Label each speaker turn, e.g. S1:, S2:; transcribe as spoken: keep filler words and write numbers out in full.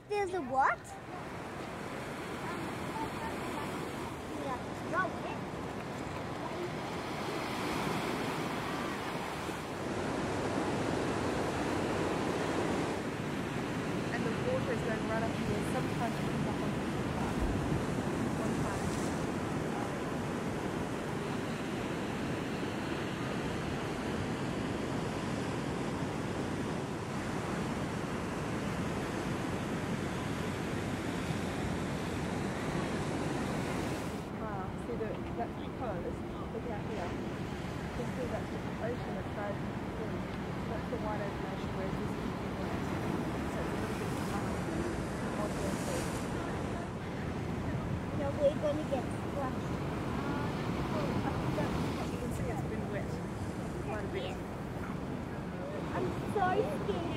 S1: There's a what? Yeah, roll it.
S2: And the water is going right up here. Sometimes it comes up on the footpath. One time. Ah, see the, that's because, look out here, you can see that's the ocean that ties into the sea. That's the white open ocean, whereas this is the Atlantic. So it's a little bit um, more gentle.
S1: No, we're going to get splashed.
S2: You can see it's been wet quite a bit.
S1: I'm so scared.